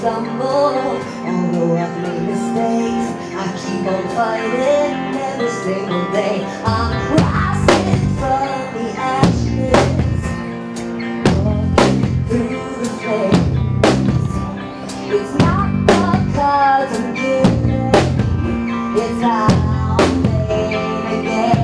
stumble. Although I've made mistakes, I keep on fighting every single day. I'm rising from the ashes, walking through the flames. It's not because I'm giving, it's how I'm made again.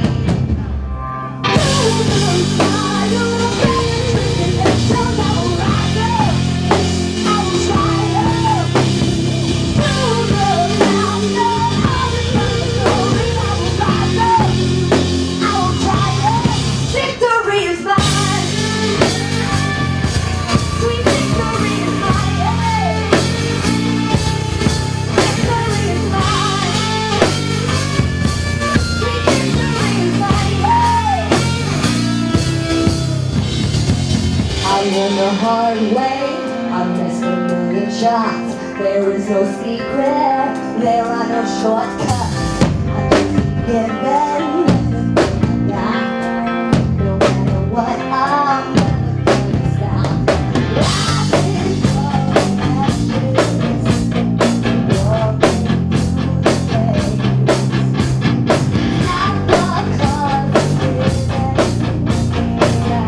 I learned the hard way, I missed a million shots. There is no secret, there are no shortcuts. I just keep giving everything I got. No matter what, I'm never gonna stop. Rising from the ashes, walking through the flames. Not because I'm giving, it's how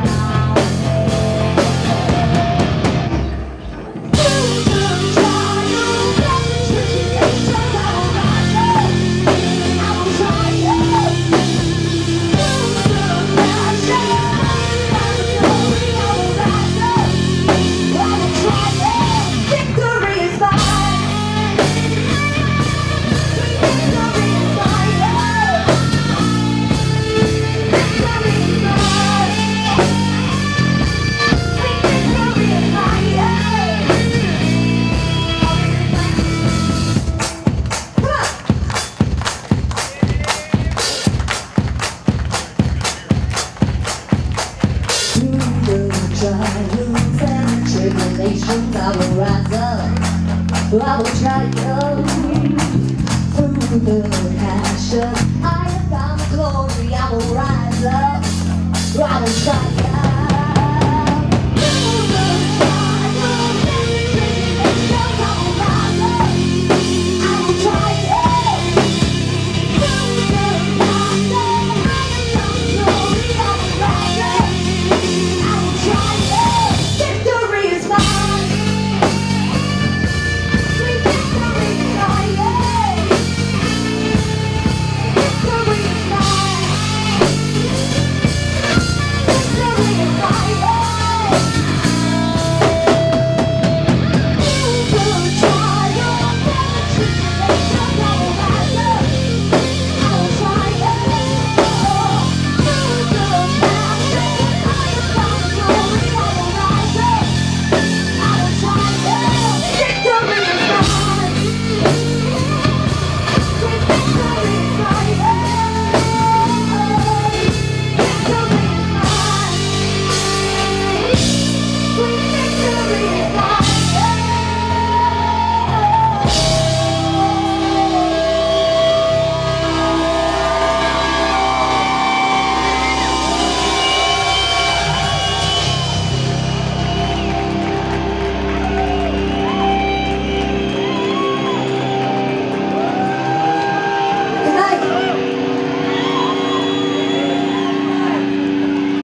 trials and tribulations, I will rise up, I will triumph through the passion. I have found the glory, I will rise up, I will triumph.